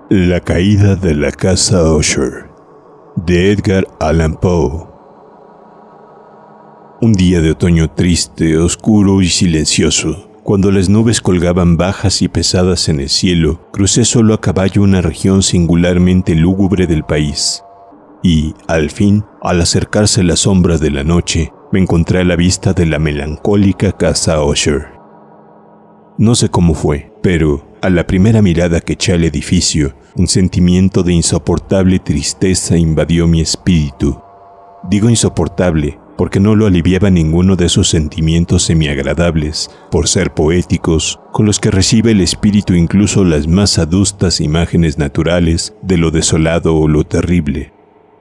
La caída de la casa Usher, de Edgar Allan Poe. Un día de otoño triste, oscuro y silencioso, cuando las nubes colgaban bajas y pesadas en el cielo, crucé solo a caballo una región singularmente lúgubre del país. Y, al fin, al acercarse la sombra de la noche, me encontré a la vista de la melancólica casa Usher. No sé cómo fue, pero a la primera mirada que eché al edificio, un sentimiento de insoportable tristeza invadió mi espíritu. Digo insoportable porque no lo aliviaba ninguno de esos sentimientos semiagradables, por ser poéticos, con los que recibe el espíritu incluso las más adustas imágenes naturales de lo desolado o lo terrible.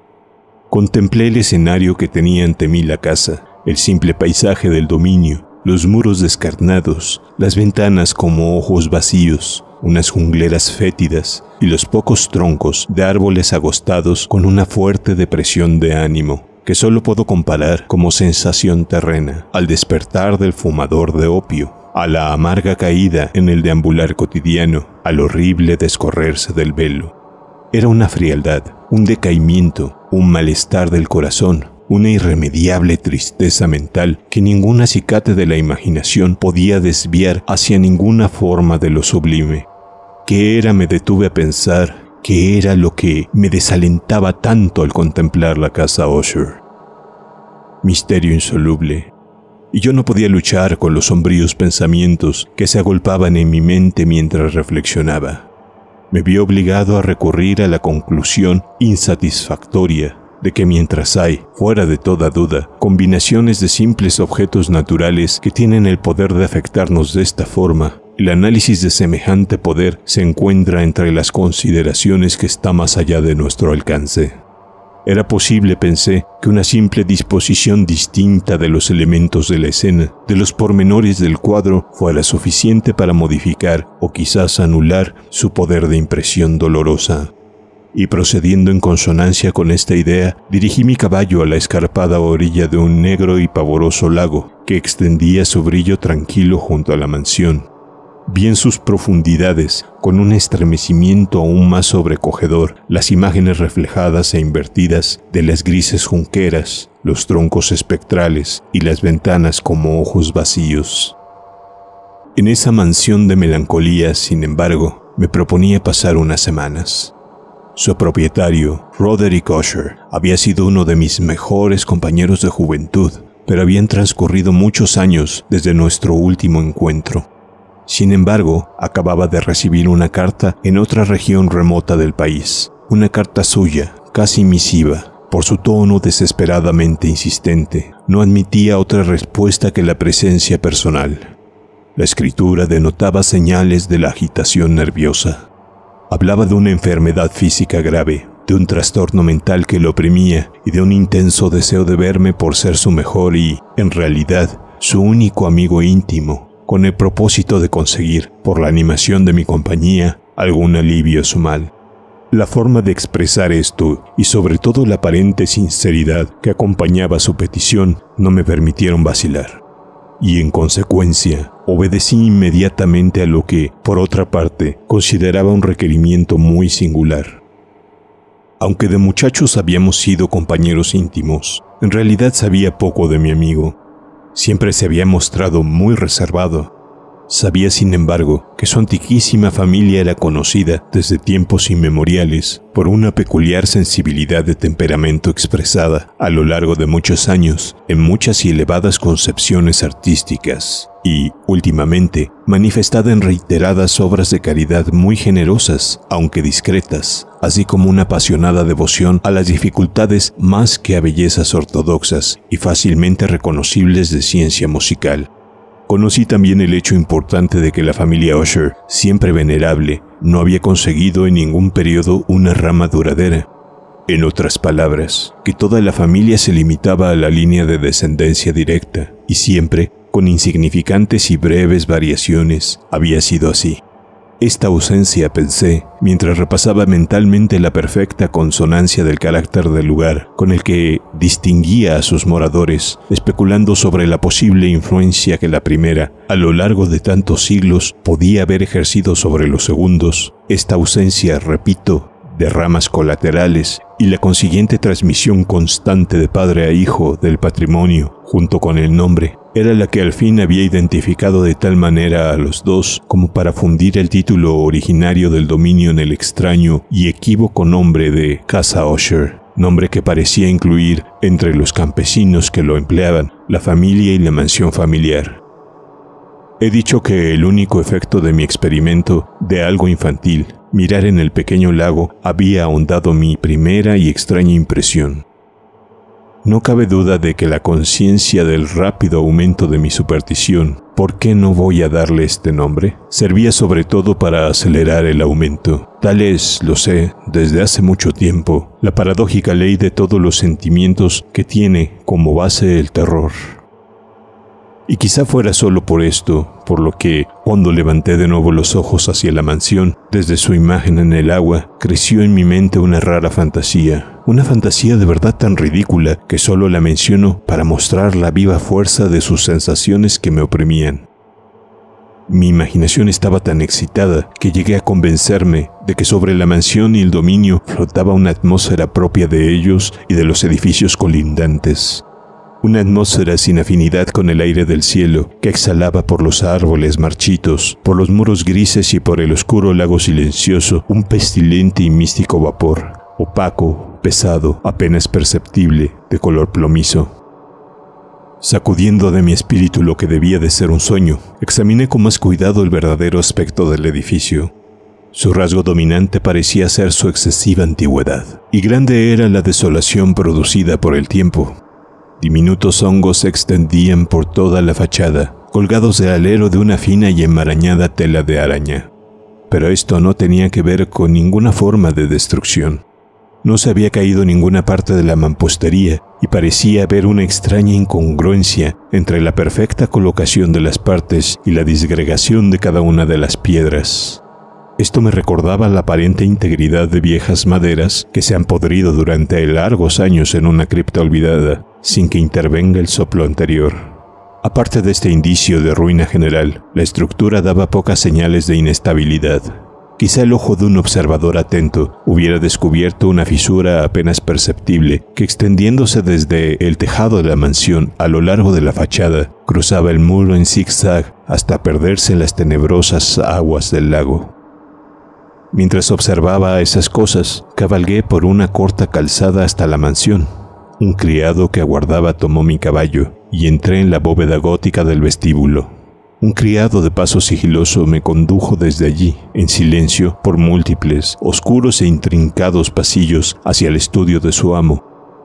Contemplé el escenario que tenía ante mí la casa, el simple paisaje del dominio, los muros descarnados, las ventanas como ojos vacíos, unas jungleras fétidas y los pocos troncos de árboles agostados con una fuerte depresión de ánimo, que solo puedo comparar como sensación terrena al despertar del fumador de opio, a la amarga caída en el deambular cotidiano, al horrible descorrerse del velo. Era una frialdad, un decaimiento, un malestar del corazón, una irremediable tristeza mental que ningún acicate de la imaginación podía desviar hacia ninguna forma de lo sublime. ¿Qué era? Me detuve a pensar. ¿Qué era lo que me desalentaba tanto al contemplar la casa Usher? Misterio insoluble. Y yo no podía luchar con los sombríos pensamientos que se agolpaban en mi mente mientras reflexionaba. Me vi obligado a recurrir a la conclusión insatisfactoria de que mientras hay, fuera de toda duda, combinaciones de simples objetos naturales que tienen el poder de afectarnos de esta forma, el análisis de semejante poder se encuentra entre las consideraciones que está más allá de nuestro alcance. Era posible, pensé, que una simple disposición distinta de los elementos de la escena, de los pormenores del cuadro, fuera suficiente para modificar o quizás anular su poder de impresión dolorosa. Y procediendo en consonancia con esta idea, dirigí mi caballo a la escarpada orilla de un negro y pavoroso lago que extendía su brillo tranquilo junto a la mansión. Vi en sus profundidades, con un estremecimiento aún más sobrecogedor, las imágenes reflejadas e invertidas de las grises junqueras, los troncos espectrales y las ventanas como ojos vacíos. En esa mansión de melancolía, sin embargo, me proponía pasar unas semanas. Su propietario, Roderick Usher, había sido uno de mis mejores compañeros de juventud, pero habían transcurrido muchos años desde nuestro último encuentro. Sin embargo, acababa de recibir una carta en otra región remota del país, una carta suya, casi misiva. Por su tono desesperadamente insistente, no admitía otra respuesta que la presencia personal. La escritura denotaba señales de la agitación nerviosa. Hablaba de una enfermedad física grave, de un trastorno mental que lo oprimía y de un intenso deseo de verme por ser su mejor y, en realidad, su único amigo íntimo, con el propósito de conseguir, por la animación de mi compañía, algún alivio a su mal. La forma de expresar esto, y sobre todo la aparente sinceridad que acompañaba su petición, no me permitieron vacilar. Y en consecuencia, obedecí inmediatamente a lo que, por otra parte, consideraba un requerimiento muy singular. Aunque de muchachos habíamos sido compañeros íntimos, en realidad sabía poco de mi amigo. Siempre se había mostrado muy reservado. Sabía, sin embargo, que su antiquísima familia era conocida desde tiempos inmemoriales por una peculiar sensibilidad de temperamento expresada a lo largo de muchos años en muchas y elevadas concepciones artísticas y, últimamente, manifestada en reiteradas obras de caridad muy generosas, aunque discretas, así como una apasionada devoción a las dificultades más que a bellezas ortodoxas y fácilmente reconocibles de ciencia musical. Conocí también el hecho importante de que la familia Usher, siempre venerable, no había conseguido en ningún periodo una rama duradera. En otras palabras, que toda la familia se limitaba a la línea de descendencia directa, y siempre, con insignificantes y breves variaciones, había sido así. Esta ausencia, pensé, mientras repasaba mentalmente la perfecta consonancia del carácter del lugar con el que distinguía a sus moradores, especulando sobre la posible influencia que la primera, a lo largo de tantos siglos, podía haber ejercido sobre los segundos. Esta ausencia, repito, de ramas colaterales y la consiguiente transmisión constante de padre a hijo del patrimonio, junto con el nombre, era la que al fin había identificado de tal manera a los dos como para fundir el título originario del dominio en el extraño y equívoco nombre de Casa Usher, nombre que parecía incluir entre los campesinos que lo empleaban la familia y la mansión familiar. He dicho que el único efecto de mi experimento, de algo infantil, mirar en el pequeño lago, había ahondado mi primera y extraña impresión. No cabe duda de que la conciencia del rápido aumento de mi superstición, ¿por qué no voy a darle este nombre?, servía sobre todo para acelerar el aumento. Tal es, lo sé, desde hace mucho tiempo, la paradójica ley de todos los sentimientos que tiene como base el terror. Y quizá fuera solo por esto, por lo que, cuando levanté de nuevo los ojos hacia la mansión, desde su imagen en el agua, creció en mi mente una rara fantasía. Una fantasía de verdad tan ridícula que solo la menciono para mostrar la viva fuerza de sus sensaciones que me oprimían. Mi imaginación estaba tan excitada que llegué a convencerme de que sobre la mansión y el dominio flotaba una atmósfera propia de ellos y de los edificios colindantes. Una atmósfera sin afinidad con el aire del cielo, que exhalaba por los árboles marchitos, por los muros grises y por el oscuro lago silencioso, un pestilente y místico vapor, opaco, pesado, apenas perceptible, de color plomizo. Sacudiendo de mi espíritu lo que debía de ser un sueño, examiné con más cuidado el verdadero aspecto del edificio. Su rasgo dominante parecía ser su excesiva antigüedad, y grande era la desolación producida por el tiempo. Diminutos hongos se extendían por toda la fachada, colgados del alero de una fina y enmarañada tela de araña. Pero esto no tenía que ver con ninguna forma de destrucción. No se había caído ninguna parte de la mampostería y parecía haber una extraña incongruencia entre la perfecta colocación de las partes y la disgregación de cada una de las piedras. Esto me recordaba la aparente integridad de viejas maderas que se han podrido durante largos años en una cripta olvidada, sin que intervenga el soplo anterior. Aparte de este indicio de ruina general, la estructura daba pocas señales de inestabilidad. Quizá el ojo de un observador atento hubiera descubierto una fisura apenas perceptible que, extendiéndose desde el tejado de la mansión a lo largo de la fachada, cruzaba el muro en zigzag hasta perderse en las tenebrosas aguas del lago. Mientras observaba esas cosas, cabalgué por una corta calzada hasta la mansión. Un criado que aguardaba tomó mi caballo y entré en la bóveda gótica del vestíbulo. Un criado de paso sigiloso me condujo desde allí, en silencio, por múltiples, oscuros e intrincados pasillos hacia el estudio de su amo.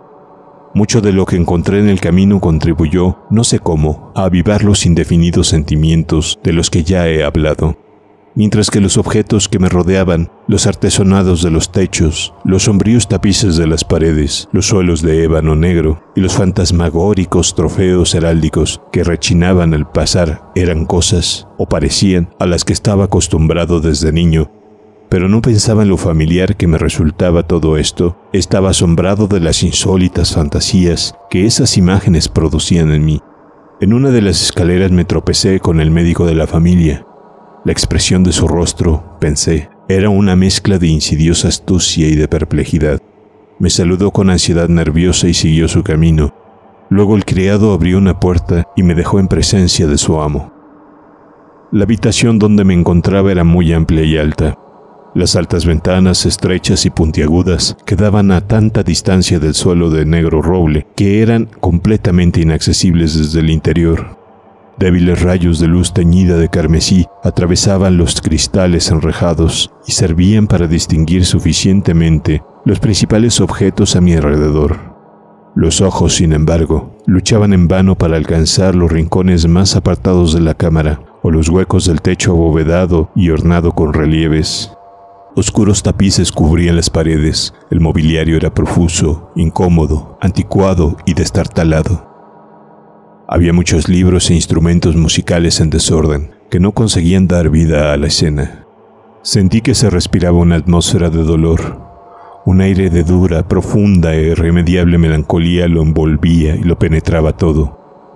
Mucho de lo que encontré en el camino contribuyó, no sé cómo, a avivar los indefinidos sentimientos de los que ya he hablado. Mientras que los objetos que me rodeaban, los artesonados de los techos, los sombríos tapices de las paredes, los suelos de ébano negro y los fantasmagóricos trofeos heráldicos que rechinaban al pasar eran cosas, o parecían, a las que estaba acostumbrado desde niño, pero no pensaba en lo familiar que me resultaba todo esto. Estaba asombrado de las insólitas fantasías que esas imágenes producían en mí. En una de las escaleras me tropecé con el médico de la familia. La expresión de su rostro, pensé, era una mezcla de insidiosa astucia y de perplejidad. Me saludó con ansiedad nerviosa y siguió su camino. Luego el criado abrió una puerta y me dejó en presencia de su amo. La habitación donde me encontraba era muy amplia y alta. Las altas ventanas, estrechas y puntiagudas, quedaban a tanta distancia del suelo de negro roble que eran completamente inaccesibles desde el interior. Débiles rayos de luz teñida de carmesí atravesaban los cristales enrejados y servían para distinguir suficientemente los principales objetos a mi alrededor. Los ojos, sin embargo, luchaban en vano para alcanzar los rincones más apartados de la cámara o los huecos del techo abovedado y ornado con relieves. Oscuros tapices cubrían las paredes, el mobiliario era profuso, incómodo, anticuado y destartalado. Había muchos libros e instrumentos musicales en desorden que no conseguían dar vida a la escena. Sentí que se respiraba una atmósfera de dolor. Un aire de dura, profunda e irremediable melancolía lo envolvía y lo penetraba todo.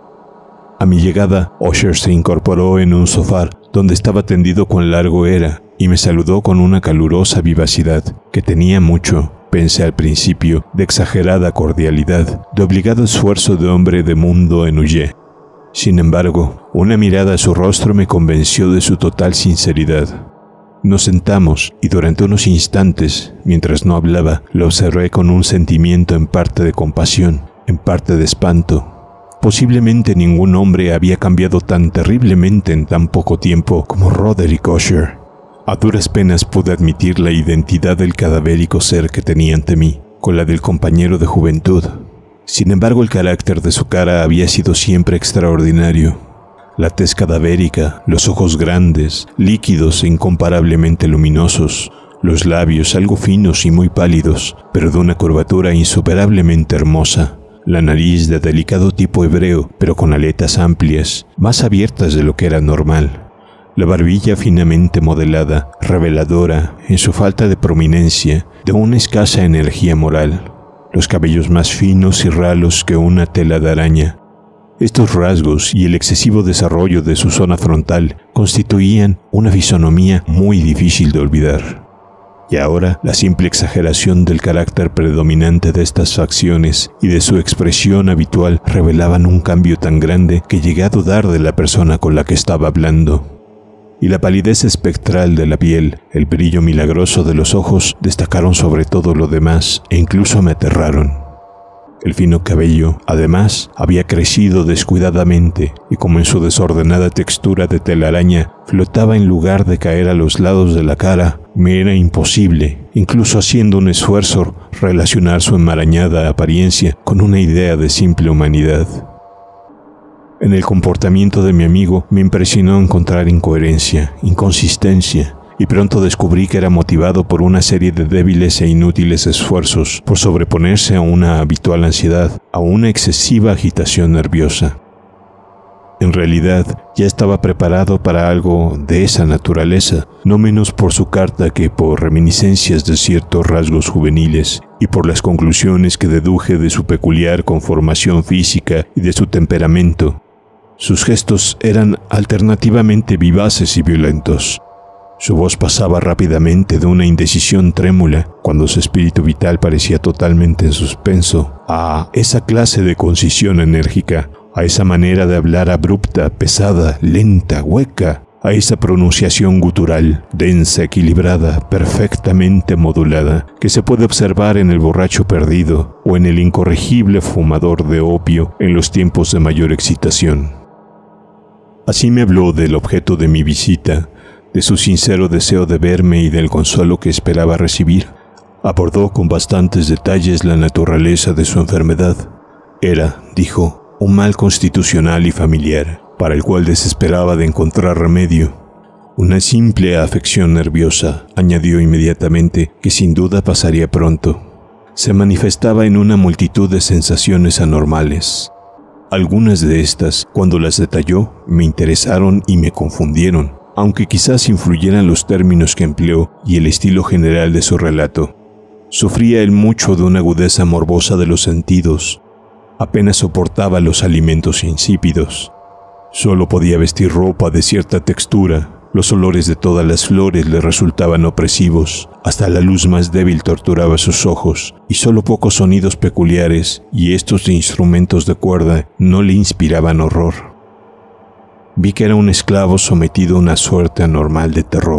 A mi llegada, Usher se incorporó en un sofá donde estaba tendido cuán largo era y me saludó con una calurosa vivacidad que tenía mucho, pensé al principio, de exagerada cordialidad, de obligado esfuerzo de hombre de mundo en huye. Sin embargo, una mirada a su rostro me convenció de su total sinceridad. Nos sentamos y durante unos instantes, mientras no hablaba, lo observé con un sentimiento en parte de compasión, en parte de espanto. Posiblemente ningún hombre había cambiado tan terriblemente en tan poco tiempo como Roderick Usher. A duras penas pude admitir la identidad del cadavérico ser que tenía ante mí, con la del compañero de juventud. Sin embargo, el carácter de su cara había sido siempre extraordinario. La tez cadavérica, los ojos grandes, líquidos e incomparablemente luminosos, los labios algo finos y muy pálidos, pero de una curvatura insuperablemente hermosa, la nariz de delicado tipo hebreo, pero con aletas amplias, más abiertas de lo que era normal, la barbilla finamente modelada, reveladora, en su falta de prominencia, de una escasa energía moral, los cabellos más finos y ralos que una tela de araña. Estos rasgos y el excesivo desarrollo de su zona frontal constituían una fisonomía muy difícil de olvidar. Y ahora la simple exageración del carácter predominante de estas facciones y de su expresión habitual revelaban un cambio tan grande que llegué a dudar de la persona con la que estaba hablando. Y la palidez espectral de la piel, el brillo milagroso de los ojos destacaron sobre todo lo demás e incluso me aterraron. El fino cabello, además, había crecido descuidadamente y como en su desordenada textura de telaraña flotaba en lugar de caer a los lados de la cara, me era imposible, incluso haciendo un esfuerzo, relacionar su enmarañada apariencia con una idea de simple humanidad. En el comportamiento de mi amigo me impresionó encontrar incoherencia, inconsistencia, y pronto descubrí que era motivado por una serie de débiles e inútiles esfuerzos por sobreponerse a una habitual ansiedad, a una excesiva agitación nerviosa. En realidad, ya estaba preparado para algo de esa naturaleza, no menos por su carta que por reminiscencias de ciertos rasgos juveniles y por las conclusiones que deduje de su peculiar conformación física y de su temperamento. Sus gestos eran alternativamente vivaces y violentos. Su voz pasaba rápidamente de una indecisión trémula, cuando su espíritu vital parecía totalmente en suspenso, a esa clase de concisión enérgica, a esa manera de hablar abrupta, pesada, lenta, hueca, a esa pronunciación gutural, densa, equilibrada, perfectamente modulada, que se puede observar en el borracho perdido o en el incorregible fumador de opio en los tiempos de mayor excitación. Así me habló del objeto de mi visita, de su sincero deseo de verme y del consuelo que esperaba recibir. Abordó con bastantes detalles la naturaleza de su enfermedad. Era, dijo, un mal constitucional y familiar, para el cual desesperaba de encontrar remedio. Una simple afección nerviosa, añadió inmediatamente, que sin duda pasaría pronto. Se manifestaba en una multitud de sensaciones anormales. Algunas de estas, cuando las detalló, me interesaron y me confundieron, aunque quizás influyeran los términos que empleó y el estilo general de su relato. Sufría él mucho de una agudeza morbosa de los sentidos. Apenas soportaba los alimentos insípidos. Solo podía vestir ropa de cierta textura. Los olores de todas las flores le resultaban opresivos. Hasta la luz más débil torturaba sus ojos, y solo pocos sonidos peculiares, y estos de instrumentos de cuerda, no le inspiraban horror. Vi que era un esclavo sometido a una suerte anormal de terror.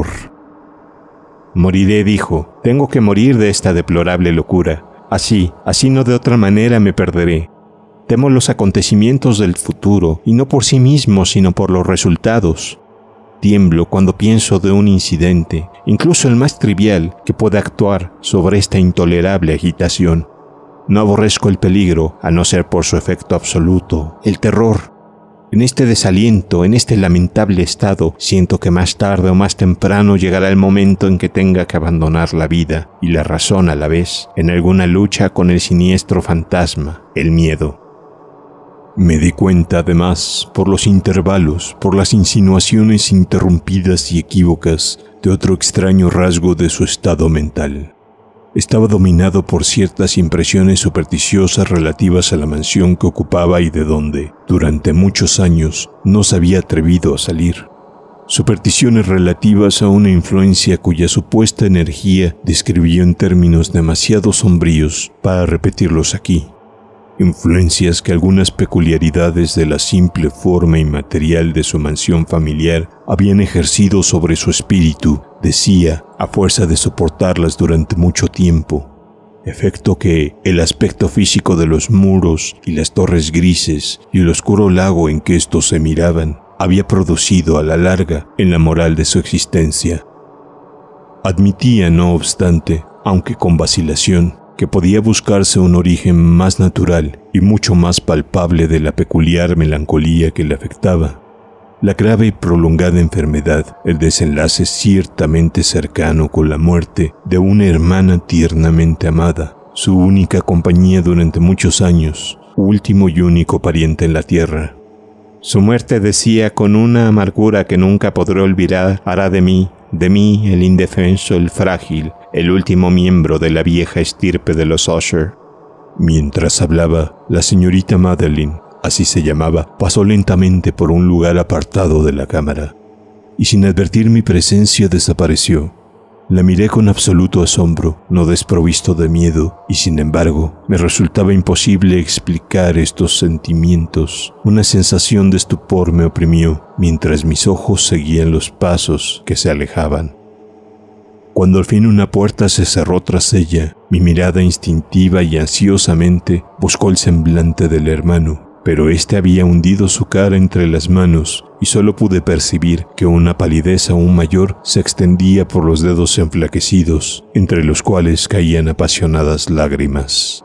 Moriré, dijo. Tengo que morir de esta deplorable locura. Así no de otra manera me perderé. Temo los acontecimientos del futuro, y no por sí mismos, sino por los resultados. Tiemblo cuando pienso de un incidente, incluso el más trivial, que pueda actuar sobre esta intolerable agitación. No aborrezco el peligro, a no ser por su efecto absoluto, el terror. En este desaliento, en este lamentable estado, siento que más tarde o más temprano llegará el momento en que tenga que abandonar la vida y la razón a la vez, en alguna lucha con el siniestro fantasma, el miedo. Me di cuenta, además, por los intervalos, por las insinuaciones interrumpidas y equívocas, de otro extraño rasgo de su estado mental. Estaba dominado por ciertas impresiones supersticiosas relativas a la mansión que ocupaba y de donde, durante muchos años, no se había atrevido a salir. Supersticiones relativas a una influencia cuya supuesta energía describió en términos demasiado sombríos para repetirlos aquí. Influencias que algunas peculiaridades de la simple forma inmaterial de su mansión familiar habían ejercido sobre su espíritu, decía, a fuerza de soportarlas durante mucho tiempo, efecto que el aspecto físico de los muros y las torres grises y el oscuro lago en que estos se miraban había producido a la larga en la moral de su existencia. Admitía, no obstante, aunque con vacilación, que podía buscarse un origen más natural y mucho más palpable de la peculiar melancolía que le afectaba. La grave y prolongada enfermedad, el desenlace ciertamente cercano con la muerte de una hermana tiernamente amada, su única compañía durante muchos años, último y único pariente en la tierra. Su muerte, decía con una amargura que nunca podré olvidar, hará de mí el indefenso, el frágil, el último miembro de la vieja estirpe de los Usher. Mientras hablaba, la señorita Madeline, así se llamaba, pasó lentamente por un lugar apartado de la cámara, y sin advertir mi presencia desapareció. La miré con absoluto asombro, no desprovisto de miedo, y sin embargo, me resultaba imposible explicar estos sentimientos. Una sensación de estupor me oprimió, mientras mis ojos seguían los pasos que se alejaban. Cuando al fin una puerta se cerró tras ella, mi mirada instintiva y ansiosamente buscó el semblante del hermano, pero éste había hundido su cara entre las manos y solo pude percibir que una palidez aún mayor se extendía por los dedos enflaquecidos, entre los cuales caían apasionadas lágrimas.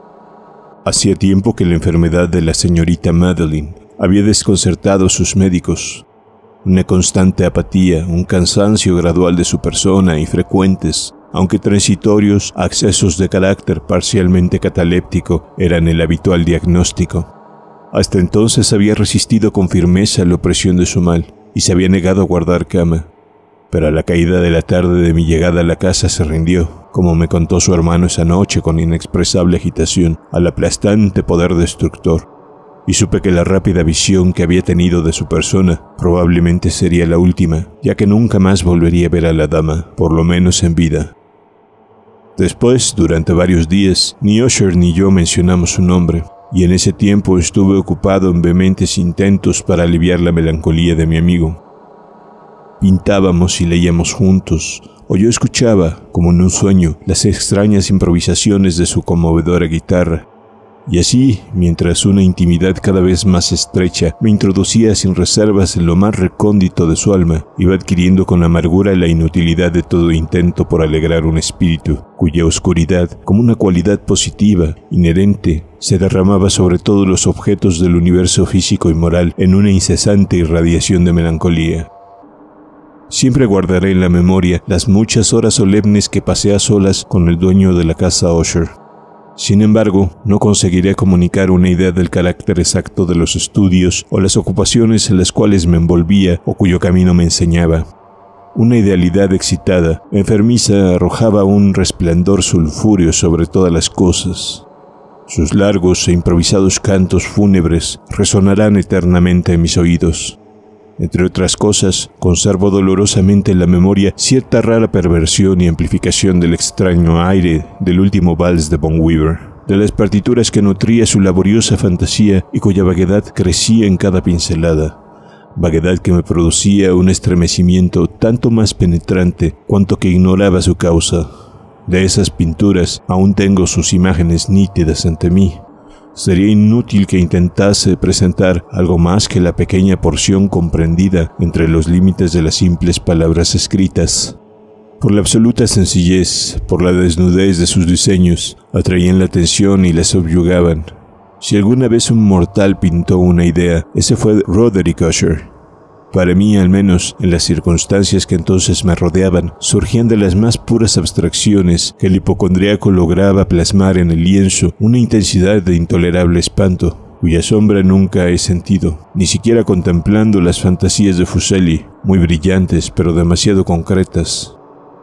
Hacía tiempo que la enfermedad de la señorita Madeline había desconcertado a sus médicos. Una constante apatía, un cansancio gradual de su persona y frecuentes, aunque transitorios, accesos de carácter parcialmente cataléptico eran el habitual diagnóstico. Hasta entonces había resistido con firmeza la opresión de su mal y se había negado a guardar cama, pero a la caída de la tarde de mi llegada a la casa se rindió, como me contó su hermano esa noche con inexpresable agitación, al aplastante poder destructor, y supe que la rápida visión que había tenido de su persona probablemente sería la última, ya que nunca más volvería a ver a la dama, por lo menos en vida. Después, durante varios días, ni Usher ni yo mencionamos su nombre, y en ese tiempo estuve ocupado en vehementes intentos para aliviar la melancolía de mi amigo. Pintábamos y leíamos juntos, o yo escuchaba, como en un sueño, las extrañas improvisaciones de su conmovedora guitarra, y así, mientras una intimidad cada vez más estrecha me introducía sin reservas en lo más recóndito de su alma, iba adquiriendo con amargura la inutilidad de todo intento por alegrar un espíritu, cuya oscuridad, como una cualidad positiva, inherente, se derramaba sobre todos los objetos del universo físico y moral en una incesante irradiación de melancolía. Siempre guardaré en la memoria las muchas horas solemnes que pasé a solas con el dueño de la casa Usher. Sin embargo, no conseguiré comunicar una idea del carácter exacto de los estudios o las ocupaciones en las cuales me envolvía o cuyo camino me enseñaba. Una idealidad excitada, enfermiza, arrojaba un resplandor sulfúreo sobre todas las cosas. Sus largos e improvisados cantos fúnebres resonarán eternamente en mis oídos. Entre otras cosas, conservo dolorosamente en la memoria cierta rara perversión y amplificación del extraño aire del último vals de Bon Weaver, de las partituras que nutría su laboriosa fantasía y cuya vaguedad crecía en cada pincelada, vaguedad que me producía un estremecimiento tanto más penetrante cuanto que ignoraba su causa. De esas pinturas aún tengo sus imágenes nítidas ante mí. Sería inútil que intentase presentar algo más que la pequeña porción comprendida entre los límites de las simples palabras escritas. Por la absoluta sencillez, por la desnudez de sus diseños, atraían la atención y la subyugaban. Si alguna vez un mortal pintó una idea, ese fue Roderick Usher. Para mí, al menos, en las circunstancias que entonces me rodeaban, surgían de las más puras abstracciones que el hipocondríaco lograba plasmar en el lienzo una intensidad de intolerable espanto, cuya sombra nunca he sentido, ni siquiera contemplando las fantasías de Fuseli, muy brillantes pero demasiado concretas.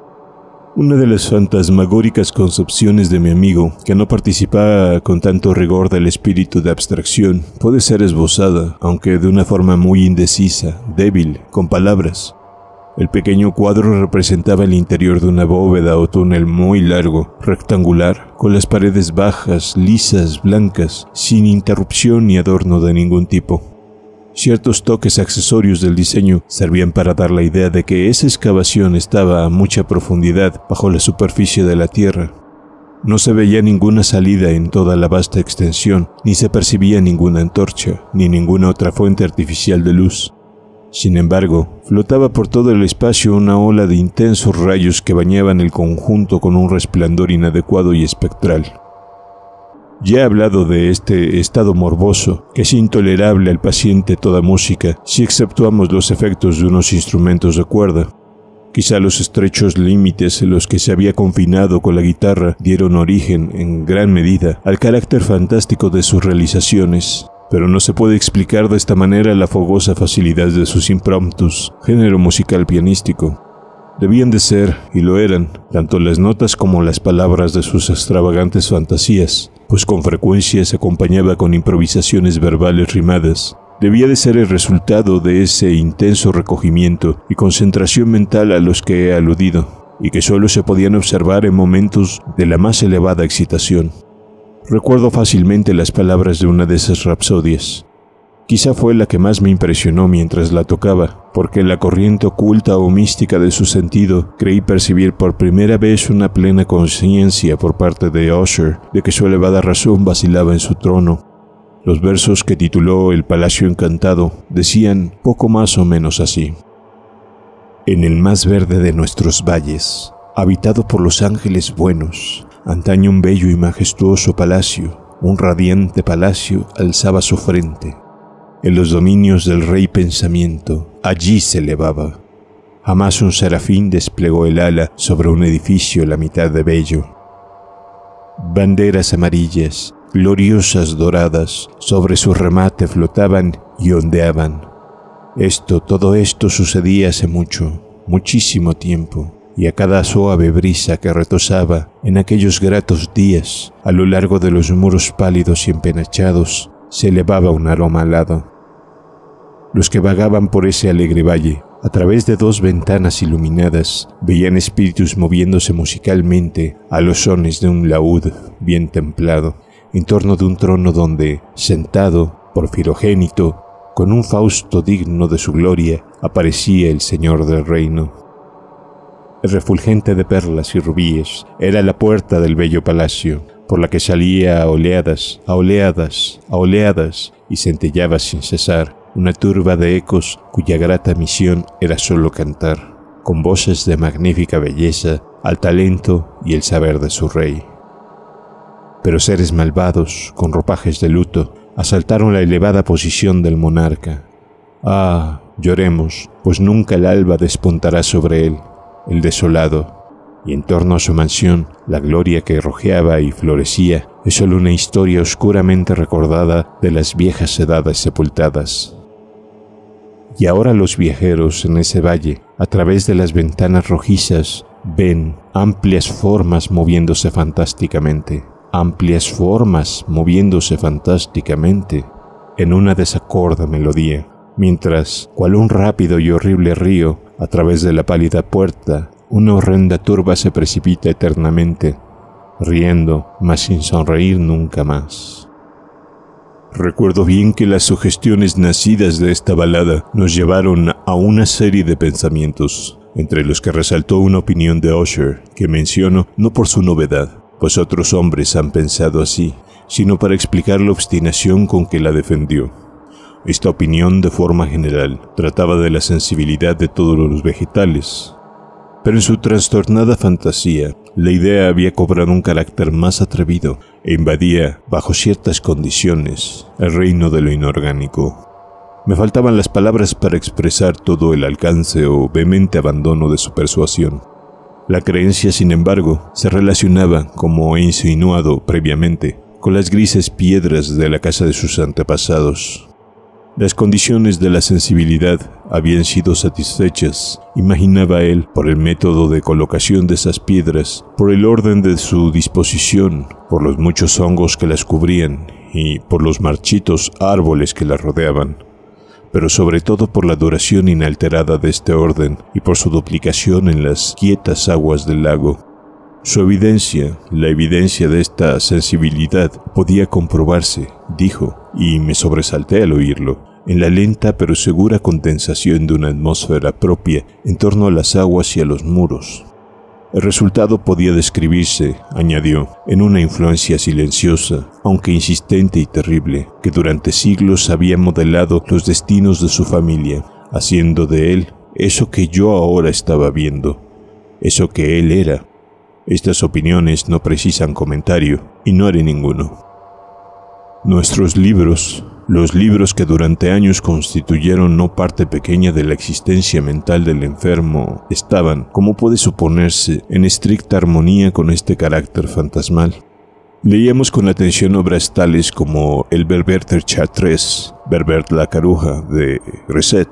Una de las fantasmagóricas concepciones de mi amigo, que no participa con tanto rigor del espíritu de abstracción, puede ser esbozada, aunque de una forma muy indecisa, débil, con palabras. El pequeño cuadro representaba el interior de una bóveda o túnel muy largo, rectangular, con las paredes bajas, lisas, blancas, sin interrupción ni adorno de ningún tipo. Ciertos toques accesorios del diseño servían para dar la idea de que esa excavación estaba a mucha profundidad bajo la superficie de la tierra. No se veía ninguna salida en toda la vasta extensión, ni se percibía ninguna antorcha, ni ninguna otra fuente artificial de luz. Sin embargo, flotaba por todo el espacio una ola de intensos rayos que bañaban el conjunto con un resplandor inadecuado y espectral. Ya he hablado de este estado morboso, que es intolerable al paciente toda música, si exceptuamos los efectos de unos instrumentos de cuerda. Quizá los estrechos límites en los que se había confinado con la guitarra dieron origen, en gran medida, al carácter fantástico de sus realizaciones, pero no se puede explicar de esta manera la fogosa facilidad de sus impromptus, género musical pianístico. Debían de ser, y lo eran, tanto las notas como las palabras de sus extravagantes fantasías, pues con frecuencia se acompañaba con improvisaciones verbales rimadas. Debía de ser el resultado de ese intenso recogimiento y concentración mental a los que he aludido, y que solo se podían observar en momentos de la más elevada excitación. Recuerdo fácilmente las palabras de una de esas rapsodias. Quizá fue la que más me impresionó mientras la tocaba, porque en la corriente oculta o mística de su sentido creí percibir por primera vez una plena conciencia por parte de Usher de que su elevada razón vacilaba en su trono. Los versos que tituló El Palacio Encantado decían poco más o menos así: En el más verde de nuestros valles, habitado por los ángeles buenos, antaño un bello y majestuoso palacio, un radiante palacio alzaba su frente. En los dominios del rey pensamiento, allí se elevaba. Jamás un serafín desplegó el ala sobre un edificio la mitad de bello. Banderas amarillas, gloriosas doradas, sobre su remate flotaban y ondeaban. Todo esto sucedía hace mucho, muchísimo tiempo, y a cada suave brisa que retozaba en aquellos gratos días, a lo largo de los muros pálidos y empenachados, se elevaba un aroma alado. Los que vagaban por ese alegre valle, a través de 2 ventanas iluminadas, veían espíritus moviéndose musicalmente a los sones de un laúd bien templado, en torno de un trono donde, sentado, porfirogénito, con un Fausto digno de su gloria, aparecía el señor del reino. El refulgente de perlas y rubíes era la puerta del bello palacio, por la que salía a oleadas, a oleadas, a oleadas, y centellaba sin cesar una turba de ecos cuya grata misión era solo cantar, con voces de magnífica belleza, al talento y el saber de su rey. Pero seres malvados, con ropajes de luto, asaltaron la elevada posición del monarca. Ah, lloremos, pues nunca el alba despuntará sobre él, el desolado, y en torno a su mansión, la gloria que rojeaba y florecía es solo una historia oscuramente recordada de las viejas edades sepultadas. Y ahora los viajeros en ese valle, a través de las ventanas rojizas, ven amplias formas moviéndose fantásticamente, en una desacorda melodía, mientras, cual un rápido y horrible río, a través de la pálida puerta, una horrenda turba se precipita eternamente, riendo, mas sin sonreír nunca más. Recuerdo bien que las sugestiones nacidas de esta balada nos llevaron a una serie de pensamientos, entre los que resaltó una opinión de Usher, que menciono no por su novedad, pues otros hombres han pensado así, sino para explicar la obstinación con que la defendió. Esta opinión, de forma general, trataba de la sensibilidad de todos los vegetales, pero en su trastornada fantasía, la idea había cobrado un carácter más atrevido e invadía, bajo ciertas condiciones, el reino de lo inorgánico. Me faltaban las palabras para expresar todo el alcance o vehemente abandono de su persuasión. La creencia, sin embargo, se relacionaba, como he insinuado previamente, con las grises piedras de la casa de sus antepasados. Las condiciones de la sensibilidad habían sido satisfechas, imaginaba él, por el método de colocación de esas piedras, por el orden de su disposición, por los muchos hongos que las cubrían y por los marchitos árboles que las rodeaban, pero sobre todo por la duración inalterada de este orden y por su duplicación en las quietas aguas del lago. Su evidencia, la evidencia de esta sensibilidad, podía comprobarse, dijo, y me sobresalté al oírlo, en la lenta pero segura condensación de una atmósfera propia en torno a las aguas y a los muros. El resultado podía describirse, añadió, en una influencia silenciosa, aunque insistente y terrible, que durante siglos había modelado los destinos de su familia, haciendo de él eso que yo ahora estaba viendo, eso que él era. Estas opiniones no precisan comentario, y no haré ninguno. Nuestros libros, los libros que durante años constituyeron no parte pequeña de la existencia mental del enfermo, estaban, como puede suponerse, en estricta armonía con este carácter fantasmal. Leíamos con atención obras tales como El Berber Chartres, Berbert la Caruja, de Reset,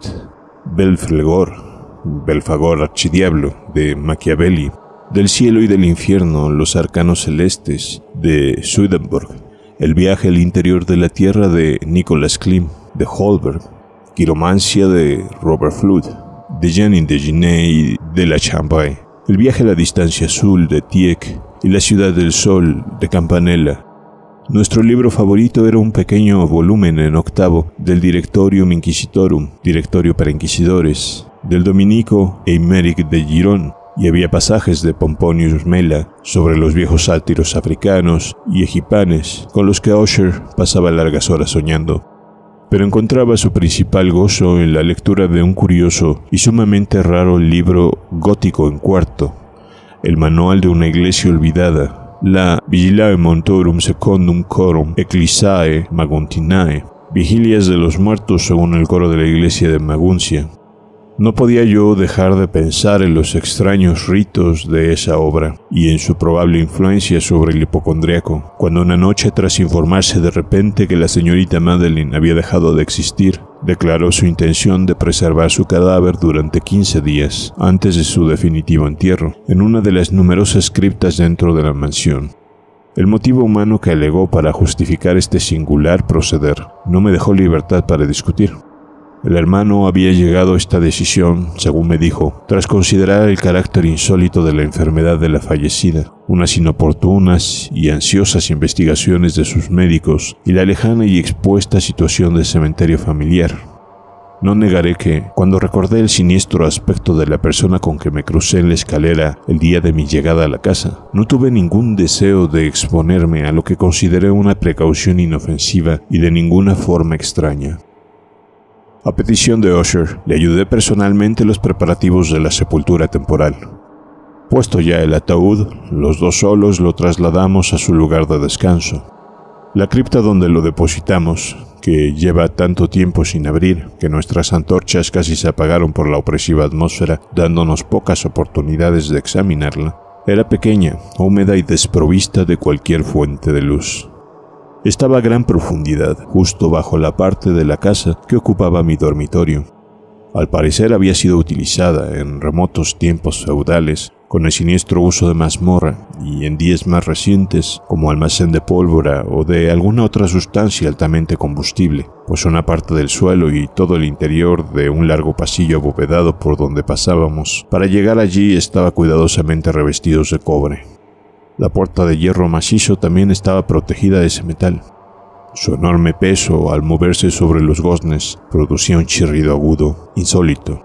Belfagor Archidiablo, de Machiavelli, Del cielo y del infierno, los arcanos celestes, de Swedenborg, El viaje al interior de la tierra, de Nicholas Klim, de Holberg, Quiromancia, de Robert Flood, de Jeanine de Ginet y de la Chambaye, El viaje a la distancia azul, de Tieck, y La ciudad del sol, de Campanella. Nuestro libro favorito era un pequeño volumen en octavo del Directorium Inquisitorum, Directorio para Inquisidores, del dominico Eimeric de Girón, y había pasajes de Pomponius Mela sobre los viejos sátiros africanos y egipanes con los que Usher pasaba largas horas soñando. Pero encontraba su principal gozo en la lectura de un curioso y sumamente raro libro gótico en cuarto, el manual de una iglesia olvidada, la Vigilae Montorum Secundum Corum Ecclesiae Maguntinae, Vigilias de los Muertos según el coro de la iglesia de Maguncia. No podía yo dejar de pensar en los extraños ritos de esa obra y en su probable influencia sobre el hipocondríaco, cuando una noche, tras informarse de repente que la señorita Madeline había dejado de existir, declaró su intención de preservar su cadáver durante 15 días antes de su definitivo entierro, en una de las numerosas criptas dentro de la mansión. El motivo humano que alegó para justificar este singular proceder no me dejó libertad para discutir. El hermano había llegado a esta decisión, según me dijo, tras considerar el carácter insólito de la enfermedad de la fallecida, unas inoportunas y ansiosas investigaciones de sus médicos y la lejana y expuesta situación del cementerio familiar. No negaré que, cuando recordé el siniestro aspecto de la persona con que me crucé en la escalera el día de mi llegada a la casa, no tuve ningún deseo de exponerme a lo que consideré una precaución inofensiva y de ninguna forma extraña. A petición de Usher, le ayudé personalmente los preparativos de la sepultura temporal. Puesto ya el ataúd, los dos solos lo trasladamos a su lugar de descanso. La cripta donde lo depositamos, que lleva tanto tiempo sin abrir que nuestras antorchas casi se apagaron por la opresiva atmósfera, dándonos pocas oportunidades de examinarla, era pequeña, húmeda y desprovista de cualquier fuente de luz. Estaba a gran profundidad, justo bajo la parte de la casa que ocupaba mi dormitorio. Al parecer había sido utilizada en remotos tiempos feudales con el siniestro uso de mazmorra y en días más recientes como almacén de pólvora o de alguna otra sustancia altamente combustible, pues una parte del suelo y todo el interior de un largo pasillo abovedado por donde pasábamos para llegar allí estaba cuidadosamente revestidos de cobre. La puerta de hierro macizo también estaba protegida de ese metal. Su enorme peso, al moverse sobre los goznes, producía un chirrido agudo, insólito.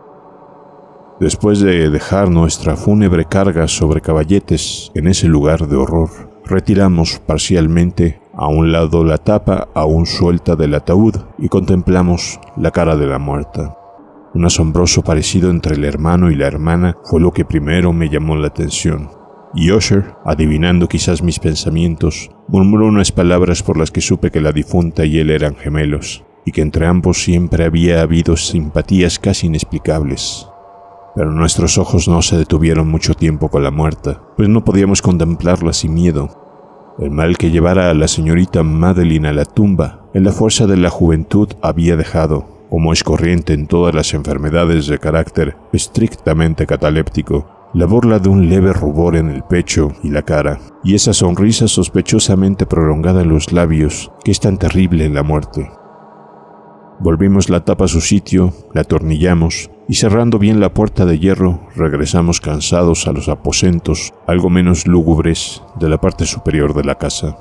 Después de dejar nuestra fúnebre carga sobre caballetes en ese lugar de horror, retiramos parcialmente a un lado la tapa aún suelta del ataúd y contemplamos la cara de la muerta. Un asombroso parecido entre el hermano y la hermana fue lo que primero me llamó la atención. Y Usher, adivinando quizás mis pensamientos, murmuró unas palabras por las que supe que la difunta y él eran gemelos, y que entre ambos siempre había habido simpatías casi inexplicables. Pero nuestros ojos no se detuvieron mucho tiempo con la muerta, pues no podíamos contemplarla sin miedo. El mal que llevara a la señorita Madeline a la tumba, en la fuerza de la juventud había dejado, como es corriente en todas las enfermedades de carácter estrictamente cataléptico, la borla de un leve rubor en el pecho y la cara, y esa sonrisa sospechosamente prolongada en los labios que es tan terrible en la muerte. Volvimos la tapa a su sitio, la atornillamos, y cerrando bien la puerta de hierro, regresamos cansados a los aposentos, algo menos lúgubres, de la parte superior de la casa.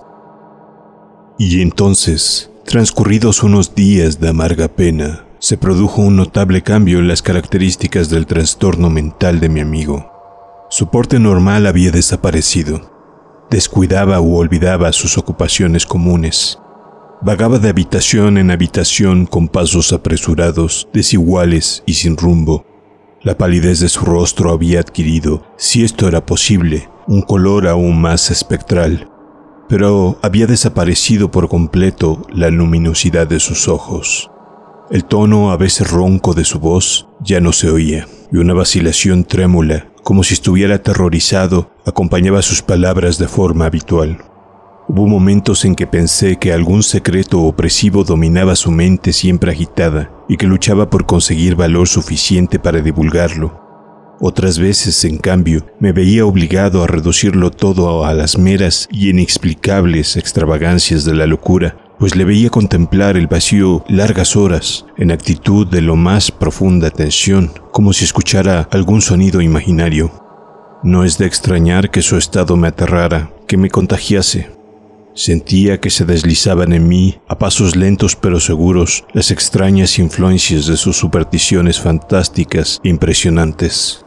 Y entonces, transcurridos unos días de amarga pena, se produjo un notable cambio en las características del trastorno mental de mi amigo. Su porte normal había desaparecido. Descuidaba u olvidaba sus ocupaciones comunes. Vagaba de habitación en habitación con pasos apresurados, desiguales y sin rumbo. La palidez de su rostro había adquirido, si esto era posible, un color aún más espectral, pero había desaparecido por completo la luminosidad de sus ojos. El tono a veces ronco de su voz ya no se oía, y una vacilación trémula, como si estuviera aterrorizado, acompañaba sus palabras de forma habitual. Hubo momentos en que pensé que algún secreto opresivo dominaba su mente siempre agitada y que luchaba por conseguir valor suficiente para divulgarlo. Otras veces, en cambio, me veía obligado a reducirlo todo a las meras y inexplicables extravagancias de la locura, pues le veía contemplar el vacío largas horas, en actitud de lo más profunda tensión, como si escuchara algún sonido imaginario. No es de extrañar que su estado me aterrara, que me contagiase. Sentía que se deslizaban en mí, a pasos lentos pero seguros, las extrañas influencias de sus supersticiones fantásticas e impresionantes.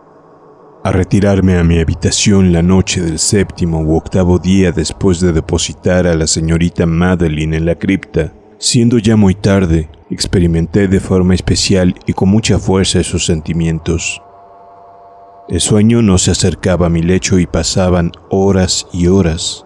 Al retirarme a mi habitación la noche del 7º u 8º día después de depositar a la señorita Madeline en la cripta, siendo ya muy tarde, experimenté de forma especial y con mucha fuerza esos sentimientos. El sueño no se acercaba a mi lecho y pasaban horas y horas.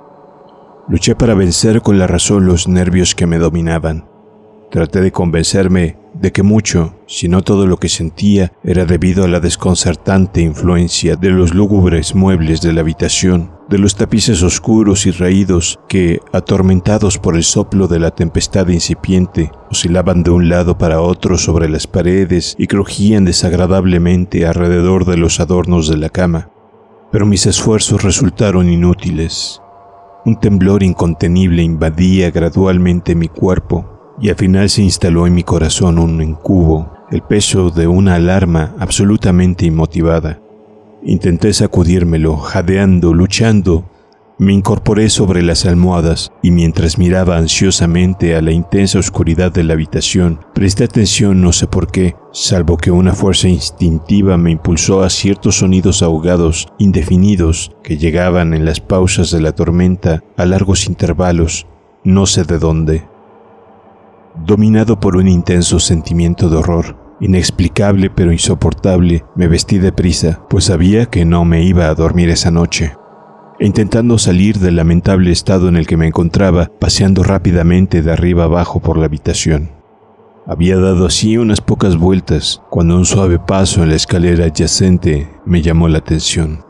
Luché para vencer con la razón los nervios que me dominaban. Traté de convencerme de que mucho, si no todo lo que sentía, era debido a la desconcertante influencia de los lúgubres muebles de la habitación, de los tapices oscuros y raídos que, atormentados por el soplo de la tempestad incipiente, oscilaban de un lado para otro sobre las paredes y crujían desagradablemente alrededor de los adornos de la cama. Pero mis esfuerzos resultaron inútiles. Un temblor incontenible invadía gradualmente mi cuerpo y al final se instaló en mi corazón un incubo, el peso de una alarma absolutamente inmotivada. Intenté sacudírmelo, jadeando, luchando. Me incorporé sobre las almohadas y mientras miraba ansiosamente a la intensa oscuridad de la habitación, presté atención no sé por qué, salvo que una fuerza instintiva me impulsó a ciertos sonidos ahogados, indefinidos, que llegaban en las pausas de la tormenta a largos intervalos, no sé de dónde. Dominado por un intenso sentimiento de horror, inexplicable pero insoportable, me vestí deprisa, pues sabía que no me iba a dormir esa noche. Intentando salir del lamentable estado en el que me encontraba, paseando rápidamente de arriba abajo por la habitación. Había dado así unas pocas vueltas, cuando un suave paso en la escalera adyacente me llamó la atención.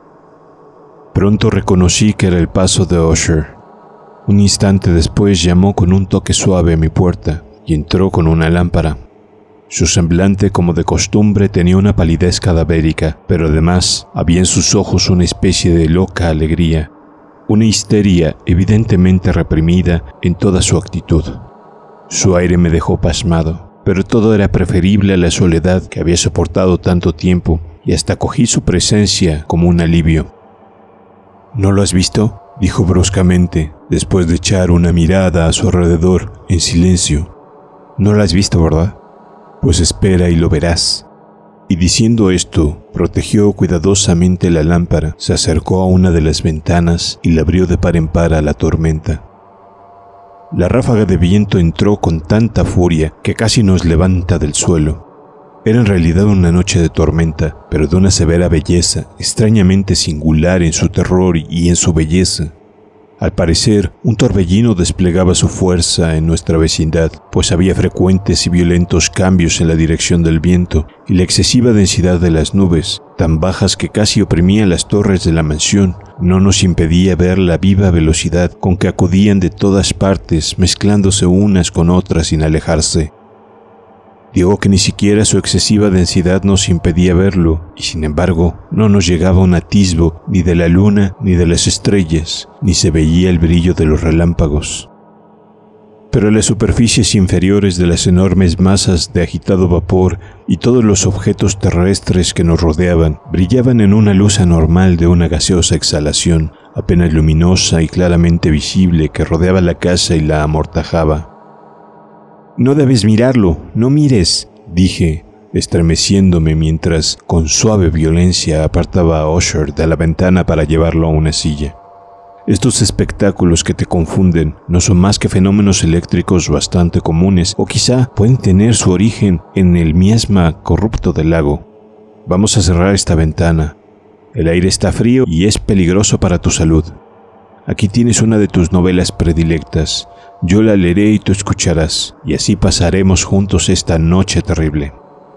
Pronto reconocí que era el paso de Usher. Un instante después llamó con un toque suave a mi puerta y entró con una lámpara. Su semblante, como de costumbre, tenía una palidez cadavérica, pero además había en sus ojos una especie de loca alegría, una histeria evidentemente reprimida en toda su actitud. Su aire me dejó pasmado, pero todo era preferible a la soledad que había soportado tanto tiempo, y hasta cogí su presencia como un alivio. ¿No lo has visto?, dijo bruscamente, después de echar una mirada a su alrededor, en silencio. ¿No lo has visto, verdad? Pues espera y lo verás. Y diciendo esto, protegió cuidadosamente la lámpara, se acercó a una de las ventanas y la abrió de par en par a la tormenta. La ráfaga de viento entró con tanta furia que casi nos levanta del suelo. Era en realidad una noche de tormenta, pero de una severa belleza, extrañamente singular en su terror y en su belleza. Al parecer, un torbellino desplegaba su fuerza en nuestra vecindad, pues había frecuentes y violentos cambios en la dirección del viento y la excesiva densidad de las nubes, tan bajas que casi oprimían las torres de la mansión, no nos impedía ver la viva velocidad con que acudían de todas partes, mezclándose unas con otras sin alejarse. Digo que ni siquiera su excesiva densidad nos impedía verlo, y sin embargo no nos llegaba un atisbo ni de la luna ni de las estrellas, ni se veía el brillo de los relámpagos. Pero las superficies inferiores de las enormes masas de agitado vapor y todos los objetos terrestres que nos rodeaban brillaban en una luz anormal de una gaseosa exhalación, apenas luminosa y claramente visible, que rodeaba la casa y la amortajaba. «No debes mirarlo, no mires», dije, estremeciéndome mientras con suave violencia apartaba a Usher de la ventana para llevarlo a una silla. Estos espectáculos que te confunden no son más que fenómenos eléctricos bastante comunes, o quizá pueden tener su origen en el miasma corrupto del lago. Vamos a cerrar esta ventana. El aire está frío y es peligroso para tu salud. Aquí tienes una de tus novelas predilectas. Yo la leeré y tú escucharás, y así pasaremos juntos esta noche terrible.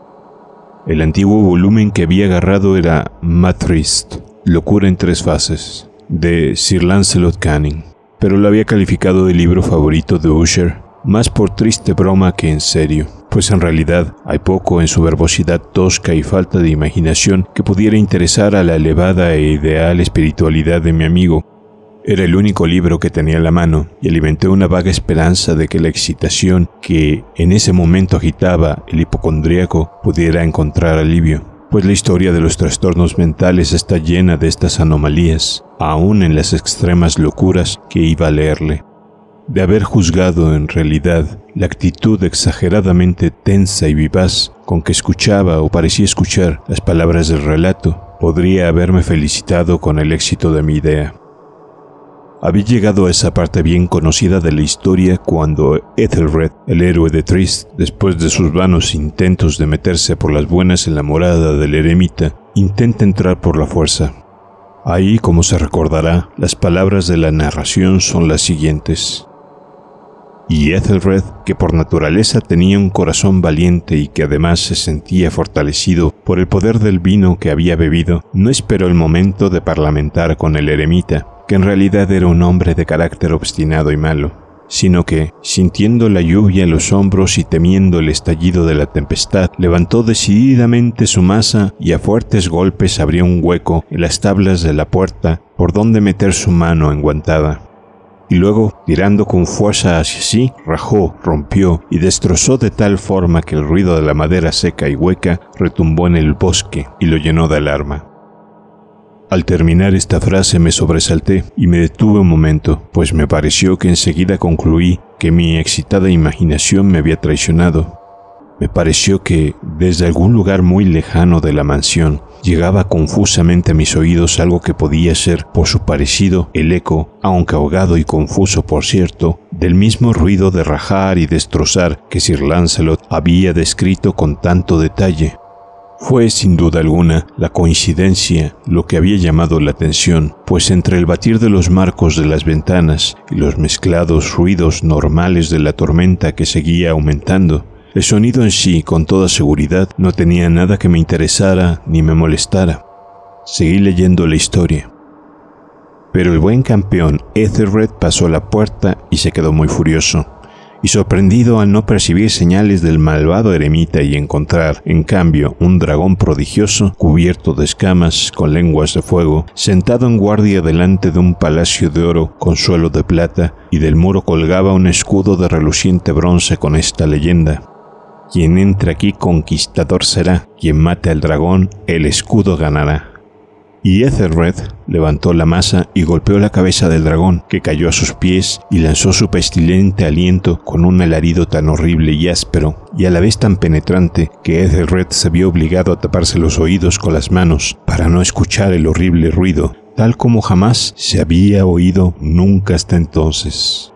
El antiguo volumen que había agarrado era Matrist, Locura en 3 fases, de Sir Lancelot Canning, pero lo había calificado de libro favorito de Usher, más por triste broma que en serio, pues en realidad hay poco en su verbosidad tosca y falta de imaginación que pudiera interesar a la elevada e ideal espiritualidad de mi amigo. Era el único libro que tenía en la mano y alimenté una vaga esperanza de que la excitación que en ese momento agitaba el hipocondríaco pudiera encontrar alivio, pues la historia de los trastornos mentales está llena de estas anomalías, aún en las extremas locuras que iba a leerle. De haber juzgado en realidad la actitud exageradamente tensa y vivaz con que escuchaba o parecía escuchar las palabras del relato, podría haberme felicitado con el éxito de mi idea. Había llegado a esa parte bien conocida de la historia cuando Ethelred, el héroe de Trist, después de sus vanos intentos de meterse por las buenas en la morada del eremita, intenta entrar por la fuerza. Ahí, como se recordará, las palabras de la narración son las siguientes. Y Ethelred, que por naturaleza tenía un corazón valiente y que además se sentía fortalecido por el poder del vino que había bebido, no esperó el momento de parlamentar con el eremita, que en realidad era un hombre de carácter obstinado y malo, sino que, sintiendo la lluvia en los hombros y temiendo el estallido de la tempestad, levantó decididamente su maza y a fuertes golpes abrió un hueco en las tablas de la puerta por donde meter su mano enguantada. Y luego, tirando con fuerza hacia sí, rajó, rompió y destrozó de tal forma que el ruido de la madera seca y hueca retumbó en el bosque y lo llenó de alarma. Al terminar esta frase me sobresalté y me detuve un momento, pues me pareció que enseguida concluí que mi excitada imaginación me había traicionado. Me pareció que, desde algún lugar muy lejano de la mansión, llegaba confusamente a mis oídos algo que podía ser, por su parecido, el eco, aunque ahogado y confuso por cierto, del mismo ruido de rajar y destrozar que Sir Lancelot había descrito con tanto detalle. Fue, sin duda alguna, la coincidencia lo que había llamado la atención, pues entre el batir de los marcos de las ventanas y los mezclados ruidos normales de la tormenta que seguía aumentando, el sonido en sí, con toda seguridad, no tenía nada que me interesara ni me molestara. Seguí leyendo la historia. Pero el buen campeón Ethelred pasó la puerta y se quedó muy furioso, y sorprendido al no percibir señales del malvado eremita y encontrar, en cambio, un dragón prodigioso, cubierto de escamas, con lenguas de fuego, sentado en guardia delante de un palacio de oro con suelo de plata, y del muro colgaba un escudo de reluciente bronce con esta leyenda: quien entre aquí conquistador será, quien mate al dragón, el escudo ganará. Y Ethelred levantó la maza y golpeó la cabeza del dragón, que cayó a sus pies y lanzó su pestilente aliento con un alarido tan horrible y áspero, y a la vez tan penetrante, que Ethelred se vio obligado a taparse los oídos con las manos para no escuchar el horrible ruido, tal como jamás se había oído nunca hasta entonces.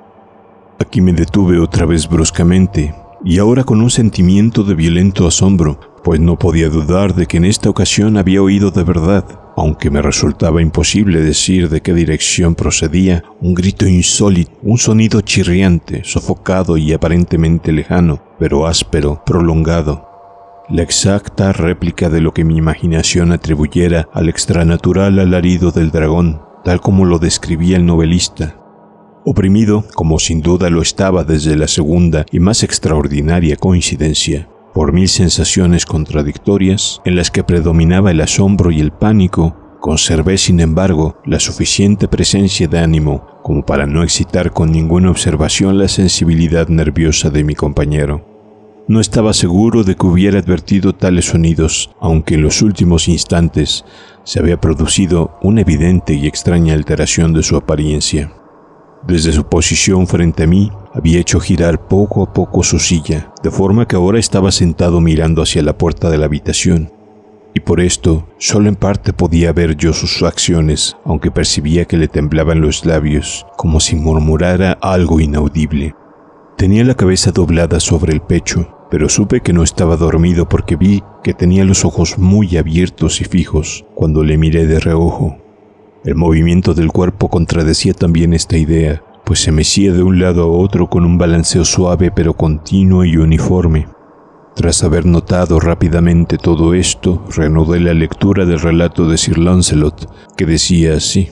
Aquí me detuve otra vez bruscamente, y ahora con un sentimiento de violento asombro, pues no podía dudar de que en esta ocasión había oído de verdad. Aunque me resultaba imposible decir de qué dirección procedía, un grito insólito, un sonido chirriante, sofocado y aparentemente lejano, pero áspero, prolongado. La exacta réplica de lo que mi imaginación atribuyera al extranatural alarido del dragón, tal como lo describía el novelista. Oprimido, como sin duda lo estaba desde la segunda y más extraordinaria coincidencia, por 1000 sensaciones contradictorias, en las que predominaba el asombro y el pánico, conservé sin embargo la suficiente presencia de ánimo como para no excitar con ninguna observación la sensibilidad nerviosa de mi compañero. No estaba seguro de que hubiera advertido tales sonidos, aunque en los últimos instantes se había producido una evidente y extraña alteración de su apariencia. Desde su posición frente a mí, había hecho girar poco a poco su silla, de forma que ahora estaba sentado mirando hacia la puerta de la habitación. Y por esto, solo en parte podía ver yo sus acciones, aunque percibía que le temblaban los labios, como si murmurara algo inaudible. Tenía la cabeza doblada sobre el pecho, pero supe que no estaba dormido porque vi que tenía los ojos muy abiertos y fijos cuando le miré de reojo. El movimiento del cuerpo contradecía también esta idea, pues se mecía de un lado a otro con un balanceo suave pero continuo y uniforme. Tras haber notado rápidamente todo esto, reanudé la lectura del relato de Sir Lancelot, que decía así: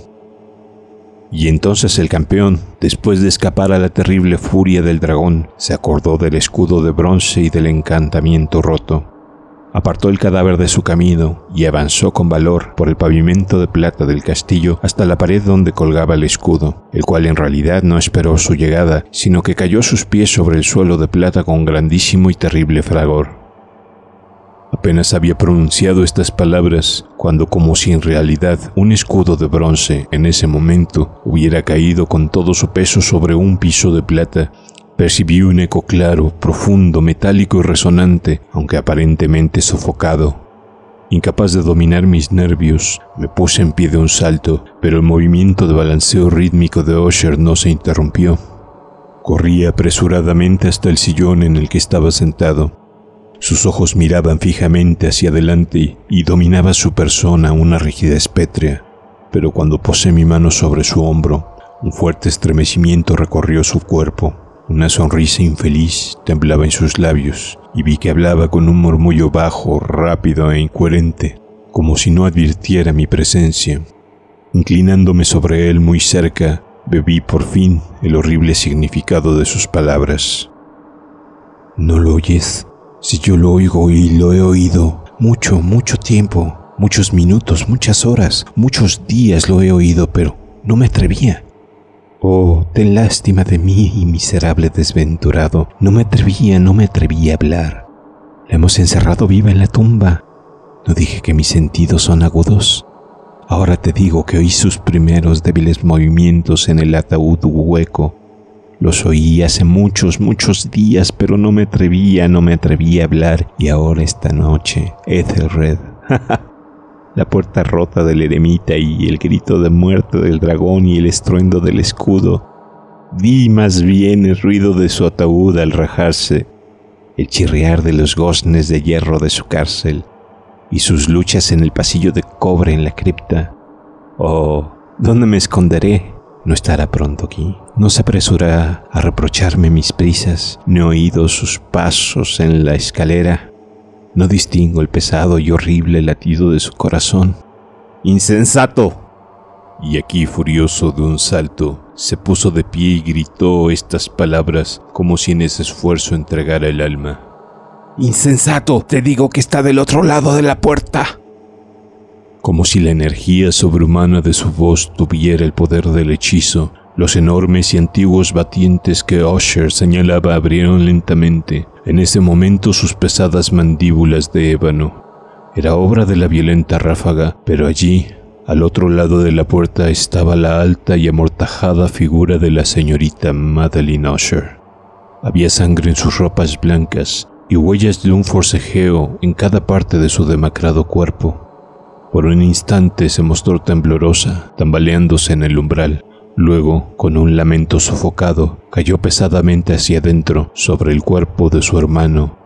Y entonces el campeón, después de escapar a la terrible furia del dragón, se acordó del escudo de bronce y del encantamiento roto. Apartó el cadáver de su camino y avanzó con valor por el pavimento de plata del castillo hasta la pared donde colgaba el escudo, el cual en realidad no esperó su llegada, sino que cayó a sus pies sobre el suelo de plata con grandísimo y terrible fragor. Apenas había pronunciado estas palabras, cuando como si en realidad un escudo de bronce en ese momento hubiera caído con todo su peso sobre un piso de plata, percibí un eco claro, profundo, metálico y resonante, aunque aparentemente sofocado. Incapaz de dominar mis nervios, me puse en pie de un salto, pero el movimiento de balanceo rítmico de Usher no se interrumpió. Corrí apresuradamente hasta el sillón en el que estaba sentado. Sus ojos miraban fijamente hacia adelante y dominaba su persona una rigidez pétrea, pero cuando posé mi mano sobre su hombro, un fuerte estremecimiento recorrió su cuerpo. Una sonrisa infeliz temblaba en sus labios y vi que hablaba con un murmullo bajo, rápido e incoherente, como si no advirtiera mi presencia. Inclinándome sobre él muy cerca, bebí por fin el horrible significado de sus palabras. ¿No lo oyes? Si yo lo oigo y lo he oído mucho, mucho tiempo, muchos minutos, muchas horas, muchos días lo he oído, pero no me atrevía. Oh, ten lástima de mí, miserable desventurado. No me atrevía a hablar. La hemos encerrado viva en la tumba. ¿No dije que mis sentidos son agudos? Ahora te digo que oí sus primeros débiles movimientos en el ataúd hueco. Los oí hace muchos, muchos días, pero no me atrevía a hablar. Y ahora esta noche, Ethelred, la puerta rota del eremita y el grito de muerte del dragón y el estruendo del escudo. Vi más bien el ruido de su ataúd al rajarse, el chirriar de los goznes de hierro de su cárcel y sus luchas en el pasillo de cobre en la cripta. Oh, ¿dónde me esconderé? No estará pronto aquí. No se apresurará a reprocharme mis prisas. No he oído sus pasos en la escalera. No distingo el pesado y horrible latido de su corazón. ¡Insensato! Y aquí, furioso de un salto, se puso de pie y gritó estas palabras como si en ese esfuerzo entregara el alma. ¡Insensato! Te digo que está del otro lado de la puerta. Como si la energía sobrehumana de su voz tuviera el poder del hechizo, los enormes y antiguos batientes que Usher señalaba abrieron lentamente. En ese momento sus pesadas mandíbulas de ébano. Era obra de la violenta ráfaga, pero allí, al otro lado de la puerta, estaba la alta y amortajada figura de la señorita Madeline Usher. Había sangre en sus ropas blancas y huellas de un forcejeo en cada parte de su demacrado cuerpo. Por un instante se mostró temblorosa, tambaleándose en el umbral. Luego, con un lamento sofocado, cayó pesadamente hacia adentro sobre el cuerpo de su hermano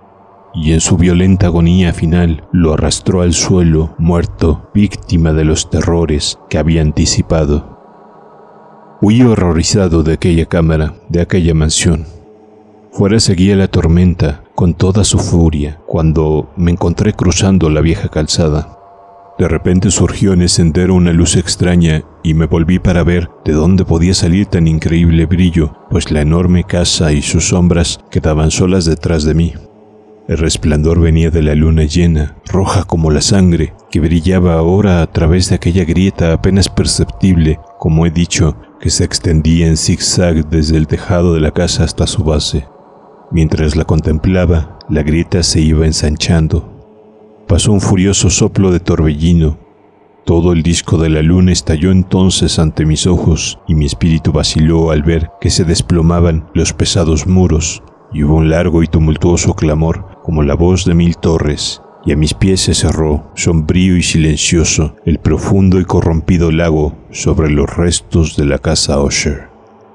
y en su violenta agonía final lo arrastró al suelo, muerto, víctima de los terrores que había anticipado. Huí horrorizado de aquella cámara, de aquella mansión. Fuera seguía la tormenta con toda su furia cuando me encontré cruzando la vieja calzada. De repente surgió en el sendero una luz extraña y me volví para ver de dónde podía salir tan increíble brillo, pues la enorme casa y sus sombras quedaban solas detrás de mí. El resplandor venía de la luna llena, roja como la sangre, que brillaba ahora a través de aquella grieta apenas perceptible, como he dicho, que se extendía en zigzag desde el tejado de la casa hasta su base. Mientras la contemplaba, la grieta se iba ensanchando. Pasó un furioso soplo de torbellino. Todo el disco de la luna estalló entonces ante mis ojos y mi espíritu vaciló al ver que se desplomaban los pesados muros y hubo un largo y tumultuoso clamor como la voz de 1000 torres y a mis pies se cerró, sombrío y silencioso, el profundo y corrompido lago sobre los restos de la casa Usher.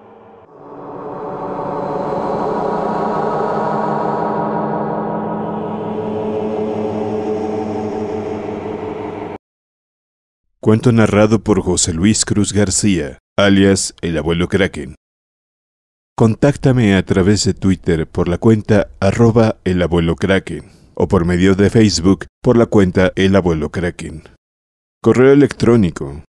Cuento narrado por José Luis Cruz García, alias El Abuelo Kraken. Contáctame a través de Twitter por la cuenta @elabuelokraken o por medio de Facebook por la cuenta El Abuelo Kraken. Correo electrónico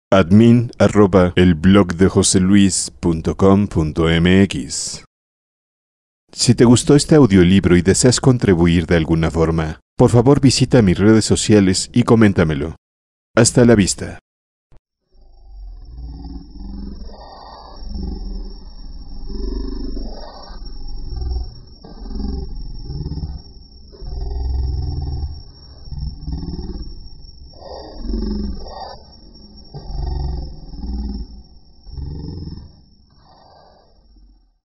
admin@elblogdejoseluis.com.mx. Si te gustó este audiolibro y deseas contribuir de alguna forma, por favor visita mis redes sociales y coméntamelo. Hasta la vista.